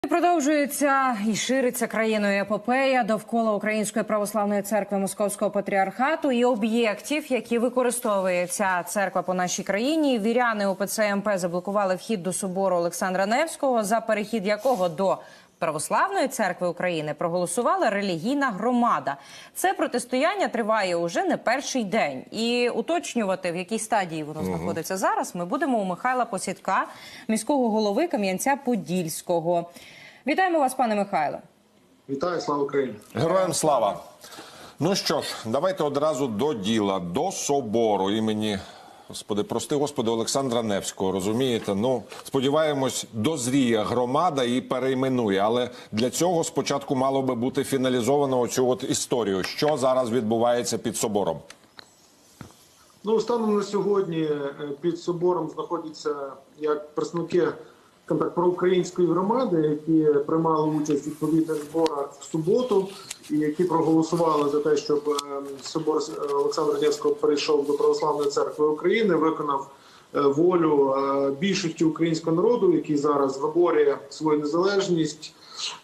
Продовжується і шириться країною епопея довкола Української православної церкви Московського патріархату і об'єктів, які використовує ця церква по нашій країні. Віряни УПЦ МП заблокували вхід до собору Олександра Невського, за перехід якого до Православної церкви України проголосувала релігійна громада. Це протистояння триває уже не перший день. І уточнювати, в якій стадії воно знаходиться зараз, ми будемо у Михайла Посідка, міського голови Кам'янця-Подільського. Вітаємо вас, пане Михайле. Вітаю, слава Україні. Героям слава. Ну що ж, давайте одразу до діла, до собору імені, Господи, прости Господи, Олександра Невського, розумієте? Ну, сподіваємось, дозріє громада і перейменує, але для цього спочатку мало би бути фіналізовано оцю от історію. Що зараз відбувається під собором? Ну, станом на сьогодні під собором знаходяться як представники проукраїнської громади, які приймали участь у відповідних зборах в суботу, і які проголосували за те, щоб собор Олександра Невського перейшов до Православної церкви України, виконав волю більшості українського народу, який зараз виборює свою незалежність.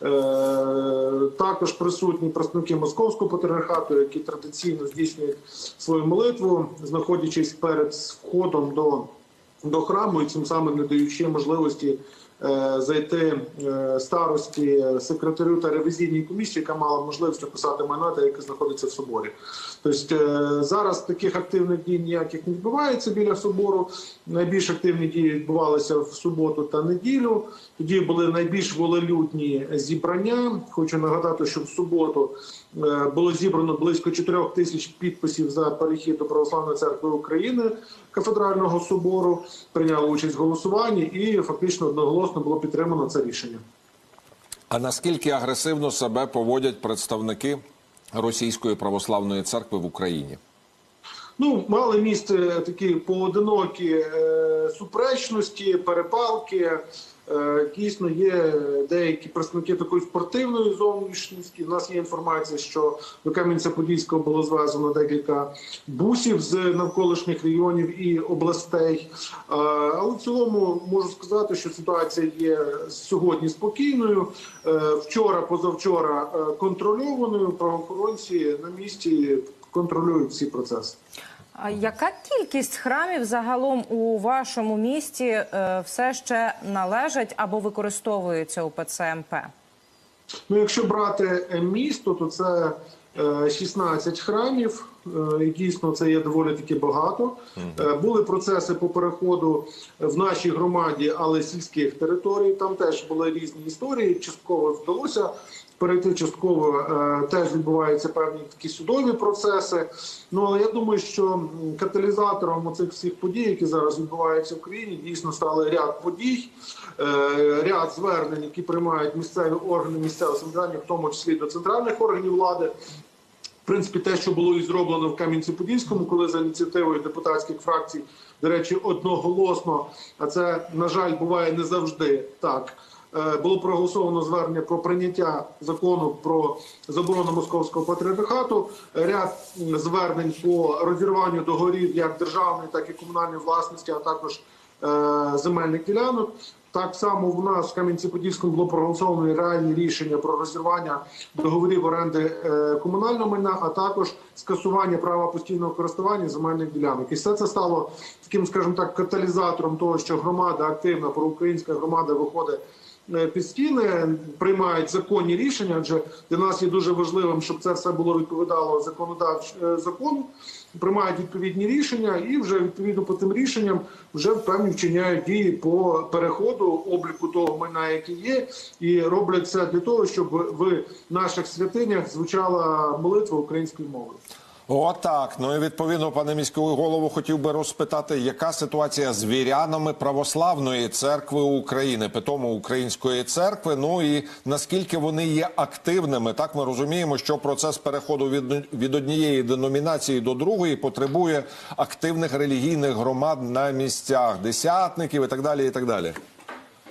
Також присутні представники Московського патріархату, які традиційно здійснюють свою молитву, знаходячись перед входом до храму і цим самим не даючи можливості зайти старості, секретарю та ревізійній комісії, яка мала можливість описати майна, яке знаходиться в соборі. Тобто зараз таких активних дій ніяких не відбувається біля собору. Найбільш активні дії відбувалися в суботу та неділю. Тоді були найбільш волелюдні зібрання. Хочу нагадати, що в суботу було зібрано близько 4 тисяч підписів за перехід до Православної церкви України, кафедрального собору. Прийняли участь в голосуванні і фактично одноголосно було підтримано це рішення. А наскільки агресивно себе поводять представники Російської православної церкви в Україні? Ну, мали місце такі поодинокі суперечності, перепалки. Дійсно, є деякі представники такої спортивної зовнішності. У нас є інформація, що до Кам'янця-Подільського було звезено декілька бусів з навколишніх районів і областей. Але в цілому можу сказати, що ситуація є сьогодні спокійною. Вчора, позавчора контрольованою. Правоохоронці на місці контролюють всі процеси. А яка кількість храмів загалом у вашому місті все ще належать або використовуються УПЦ МП? Ну, якщо брати місто, то це 16 храмів. І дійсно це є доволі таки багато. Були процеси по переходу в нашій громаді, але сільських територій. Там теж були різні історії. Частково вдалося перейти, частково теж відбуваються певні такі судові процеси. Ну, але я думаю, що каталізатором оцих всіх подій, які зараз відбуваються в країні, дійсно стали ряд подій, ряд звернень, які приймають місцеві органи місцевого самоврядування, в тому числі до центральних органів влади. В принципі, те, що було і зроблено в Кам'янці-Подільському, коли за ініціативою депутатських фракцій, до речі, одноголосно, а це, на жаль, буває не завжди так, було проголосовано звернення про прийняття закону про заборону Московського патріархату, ряд звернень по розірванню договорів як державної, так і комунальної власності, а також земельних ділянок. Так само в нас в Кам'янці-Подільському було проголосовано реальні рішення про розірвання договорів оренди комунального майна, а також скасування права постійного користування земельних ділянок. І все це стало таким, скажімо так, каталізатором того, що громада активна, проукраїнська громада виходить під стіни, приймають законні рішення, адже для нас є дуже важливим, щоб це все було відповідало закону, приймають відповідні рішення і вже відповідно по тим рішенням вже певні вчиняють дії по переходу, обліку того майна, який є, і роблять це для того, щоб в наших святинях звучала молитва українською мовою. Отак. Ну і відповідно, пане міський голову, хотів би розпитати, яка ситуація з вірянами Православної церкви України, питому Української церкви, ну і наскільки вони є активними. Так, ми розуміємо, що процес переходу від однієї деномінації до другої потребує активних релігійних громад на місцях, десятників і так далі, і так далі.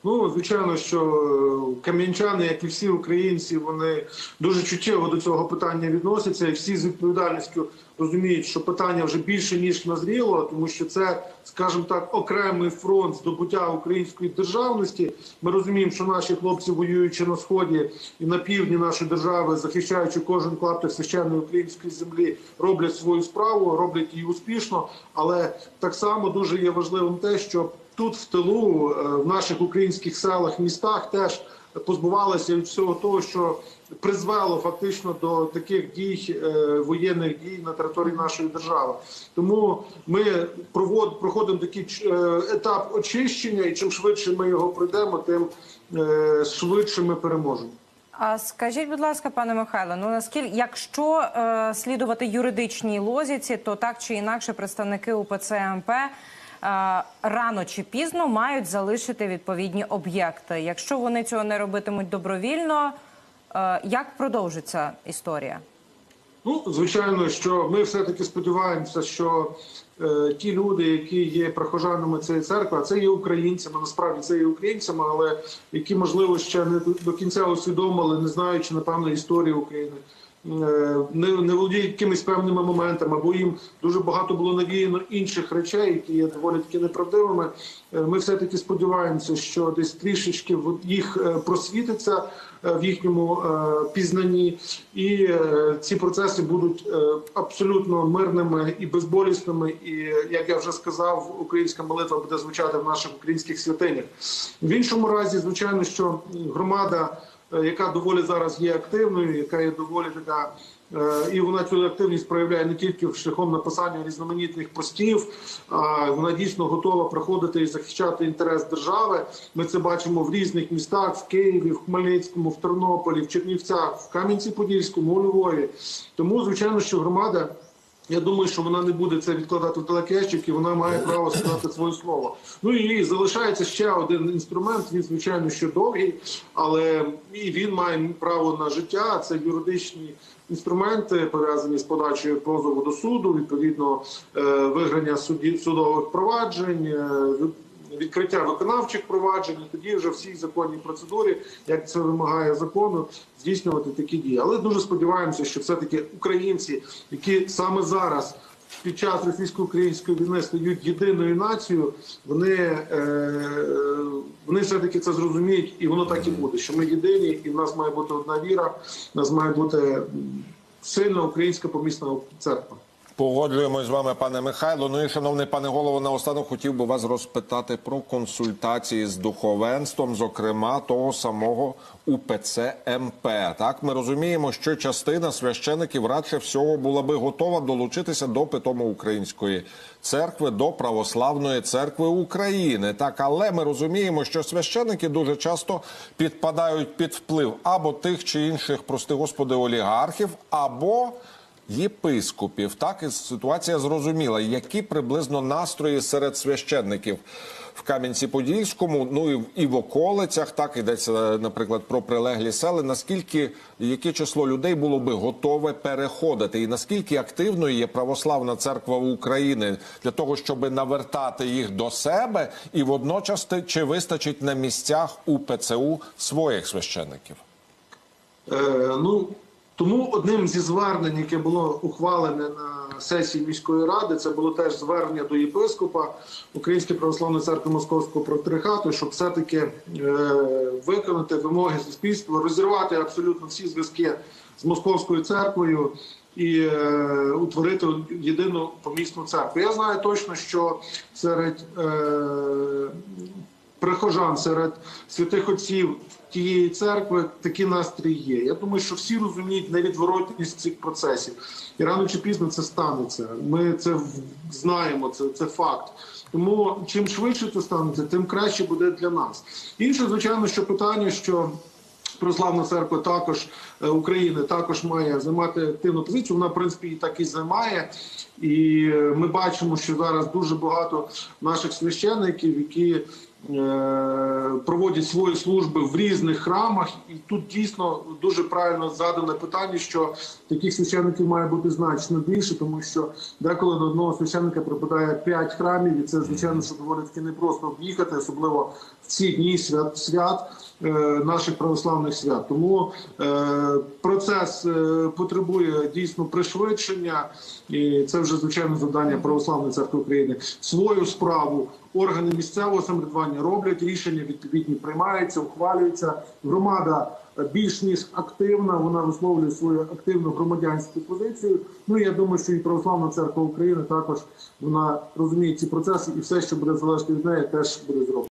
Ну, звичайно, що кам'янчани, як і всі українці, вони дуже чуттєво до цього питання відносяться, і всі з відповідальністю розуміють, що питання вже більше ніж назріло, тому що це, скажімо так, окремий фронт здобуття української державності. Ми розуміємо, що наші хлопці, воюючи на сході і на півдні нашої держави, захищаючи кожен клаптик священної української землі, роблять свою справу, роблять її успішно, але так само дуже є важливим те, що тут в тилу, в наших українських селах, містах теж позбувалися від всього того, що призвело фактично до таких дій, воєнних дій на території нашої держави. Тому ми проходимо такий етап очищення, і чим швидше ми його пройдемо, тим швидше ми переможемо. А скажіть, будь ласка, пане Михайло, ну наскільки, якщо слідувати юридичній логіці, то так чи інакше представники УПЦ МП рано чи пізно мають залишити відповідні об'єкти. Якщо вони цього не робитимуть добровільно, як продовжиться історія? Ну, звичайно, що ми все-таки сподіваємося, що ті люди, які є прихожанами цієї церкви, а це є українцями, насправді це є українцями, але які, можливо, ще не до кінця усвідомили, не знаючи, напевно, історії України, не володіють якимись певними моментами, або їм дуже багато було навіяно інших речей, які є доволі таки неправдивими. Ми все-таки сподіваємося, що десь трішечки їх просвітиться в їхньому пізнанні, і ці процеси будуть абсолютно мирними і безболісними, і, як я вже сказав, українська молитва буде звучати в наших українських святинях. В іншому разі, звичайно, що громада, яка доволі зараз є активною, яка є доволі така, і вона цю активність проявляє не тільки шляхом написання різноманітних постів, а вона дійсно готова приходити і захищати інтерес держави. Ми це бачимо в різних містах: в Києві, в Хмельницькому, в Тернополі, в Чернівцях, в Кам'янці-Подільському, у Львові. Тому, звичайно, що громада, я думаю, що вона не буде це відкладати в далекий ящик, і вона має право сказати своє слово. Ну і залишається ще один інструмент, він, звичайно, що довгий, але і він має право на життя. Це юридичні інструменти, пов'язані з подачею позову до суду, відповідно виграння судових проваджень, відкриття виконавчих проваджень, і тоді вже всі законні процедури, як це вимагає закону, здійснювати такі дії. Але дуже сподіваємося, що все-таки українці, які саме зараз під час російсько-української війни стають єдиною нацією, вони все-таки це зрозуміють, і воно так і буде, що ми єдині, і в нас має бути одна віра, в нас має бути сильна українська помісна церква. Погоджуємось з вами, пане Михайло. Ну і, шановний пане голово, наостанок хотів би вас розпитати про консультації з духовенством, зокрема того самого УПЦ МП. Так, ми розуміємо, що частина священиків радше всього була би готова долучитися до питомо-української церкви, до Православної церкви України. Так, але ми розуміємо, що священики дуже часто підпадають під вплив або тих чи інших, прости господи, олігархів, або єпископів. Так, і ситуація зрозуміла. Які приблизно настрої серед священників в Кам'янці-Подільському, ну і в околицях, так, йдеться, наприклад, про прилеглі села, наскільки, яке число людей було би готове переходити, і наскільки активною є Православна церква України для того, щоб навертати їх до себе, і водночас чи вистачить на місцях у ПЦУ своїх священників? Тому одним зі звернень, яке було ухвалене на сесії міської ради, це було теж звернення до єпископа Української православної церкви Московського патріархату, щоб все-таки виконати вимоги суспільства, розірвати абсолютно всі зв'язки з Московською церквою і утворити єдину помісну церкву. Я знаю точно, що серед прихожан, серед святих отців тієї церкви такі настрій є. Я думаю, що всі розуміють невідворотність цих процесів. І рано чи пізно це станеться. Ми це знаємо, це факт. Тому чим швидше це станеться, тим краще буде для нас. Інше, звичайно, що питання, що Православна церква також України також має займати активну позицію. Вона, в принципі, і так і займає. І ми бачимо, що зараз дуже багато наших священників, які проводять свої служби в різних храмах, і тут дійсно дуже правильно задане питання, що таких священників має бути значно більше, тому що деколи на одного священника припадає 5 храмів, і це, звичайно, що доволі таки непросто об'їхати, особливо в ці дні свят наших православних свят. Тому процес потребує дійсно пришвидшення, і це вже, звичайно, завдання Православної церкви України. Свою справу органи місцевого самоврядування роблять, рішення відповідні приймаються, ухвалюються. Громада більш ніж активна, вона висловлює свою активну громадянську позицію. Ну, я думаю, що і Православна церква України також, вона розуміє ці процеси, і все, що буде залежати від неї, теж буде зроблено.